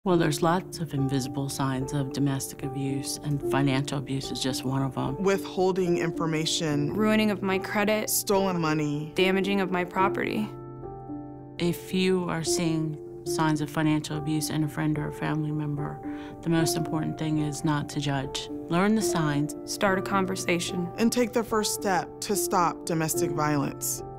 Well, there's lots of invisible signs of domestic abuse, and financial abuse is just one of them. Withholding information, ruining of my credit, stolen money, damaging of my property. If you are seeing signs of financial abuse in a friend or a family member, the most important thing is not to judge. Learn the signs. Start a conversation. and take the first step to stop domestic violence.